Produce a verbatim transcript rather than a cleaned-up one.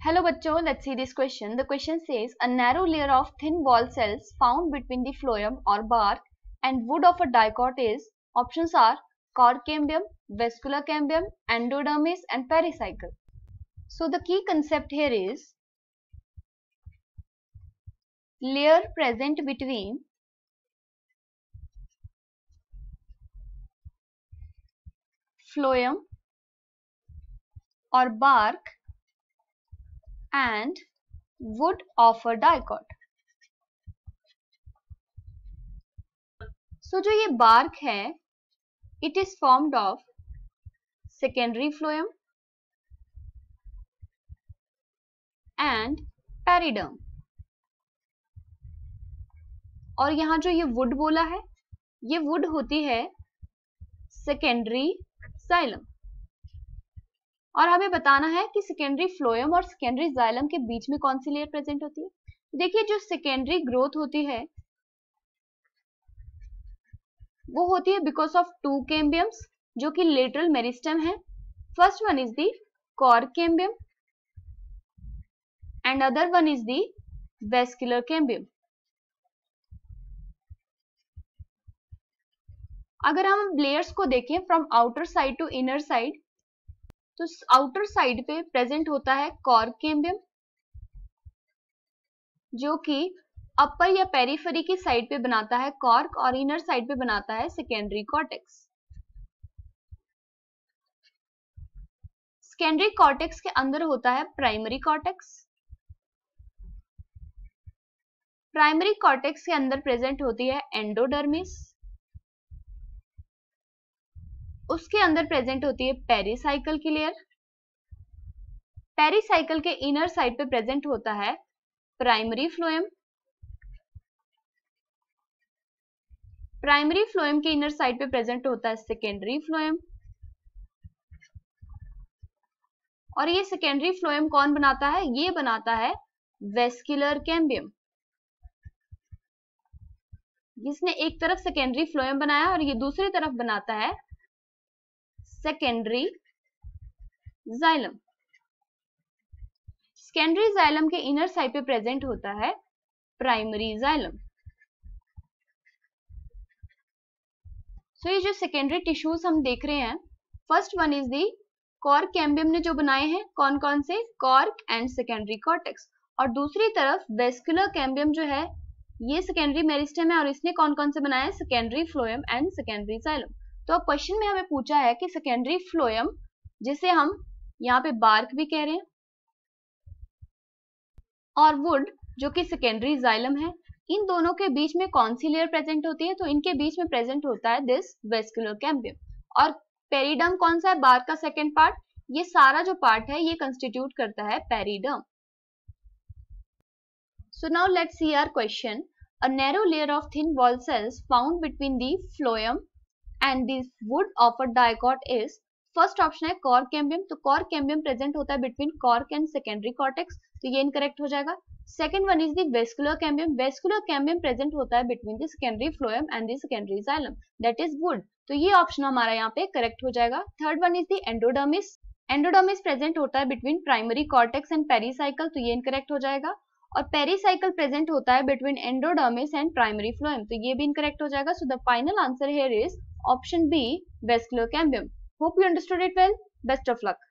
Hello बच्चों, let's see this question. The question says a narrow layer of thin wall cells found between the phloem or bark and wood of a dicot is, options are cork cambium, vascular cambium, endodermis and pericycle. So the key concept here is layer present between phloem or bark and wood of a dicot. So जो ये bark है, it is formed of secondary phloem and periderm. और यहाँ जो ये wood बोला है, ये wood होती है secondary xylem. और हमें बताना है कि सेकेंडरी फ्लोएम और सेकेंडरी जाइलम के बीच में कौन सी लेयर प्रेजेंट होती है. देखिए जो सेकेंडरी ग्रोथ होती है वो होती है बिकॉज ऑफ टू कैम्बियम्स जो कि लेटरल मेरिस्टेम है. First one is the cork cambium and other one is the vascular cambium. अगर हम लेयर्स को देखें from outer side to inner side, तो आउटर साइड पे प्रेजेंट होता है कॉर्क कैम्बियम जो कि अपर या पेरिफेरी की साइड पे बनाता है कॉर्क और इनर साइड पे बनाता है सेकेंडरी कॉर्टेक्स. सेकेंडरी कॉर्टेक्स के अंदर होता है प्राइमरी कॉर्टेक्स. प्राइमरी कॉर्टेक्स के अंदर प्रेजेंट होती है एंडोडर्मिस. उसके अंदर प्रेजेंट होती है पेरिसाइकल की लेयर. पेरिसाइकल के इनर साइड पे प्रेजेंट होता है प्राइमरी फ्लोएम. प्राइमरी फ्लोएम के इनर साइड पे प्रेजेंट होता है सेकेंडरी फ्लोएम. और ये सेकेंडरी फ्लोएम कौन बनाता है? ये बनाता है वेस्कुलर कैम्बियम. जिसने एक तरफ सेकेंडरी फ्लोएम बनाया और ये दूसरी तरफ बनाता है सेकेंडरी जाइलम. सेकेंडरी जाइलम के इनर साइड पे प्रेजेंट होता है प्राइमरी जाइलम. सो ये जो सेकेंडरी टिश्यूज हम देख रहे हैं, first one is the cork cambium ने जो बनाए हैं कौन कौन से, कॉर्क एंड सेकेंडरी कॉर्टेक्स. और दूसरी तरफ वेस्कुलर कैम्बियम जो है ये सेकेंडरी मेरिस्टेम है और इसने कौन कौन से बनाए, secondary phloem and secondary xylem. तो अब क्वेश्चन में हमें पूछा है कि सेकेंडरी फ्लोएम जिसे हम यहाँ पे बार्क भी कह रहे हैं और वुड जो कि सेकेंडरी जाइलम है, इन दोनों के बीच में कौन सी लेयर प्रेजेंट होती है? तो इनके बीच में प्रेजेंट होता है दिस वेस्कुलर कैम्बियम. और पेरिडर्म कौन सा है? बार्क का सेकेंड पार्ट. ये सारा जो पार्ट है ये कंस्टिट्यूट करता है periderm. So now let's see our question. A narrow layer of thin wall cells found between the phloem and this wood of a dicot is, first option है cork cambium. तो cork cambium present होता है between cork and secondary cortex, तो ये incorrect हो जाएगा. Second one is the vascular cambium. Vascular cambium present होता है between the secondary phloem and the secondary xylem, that is wood. तो ये ऑप्शन हमारा यहाँ पे करेक्ट हो जाएगा. Third one is the endodermis. Endodermis present होता है between primary cortex and pericycle, तो ये इनकरेक्ट हो जाएगा. और पेरिसाइकल प्रेजेंट होता है between endodermis and primary phloem, तो ये भी इनकरेक्ट हो जाएगा. So the final answer here is option B, vascular cambium. Hope you understood it well. Best of luck.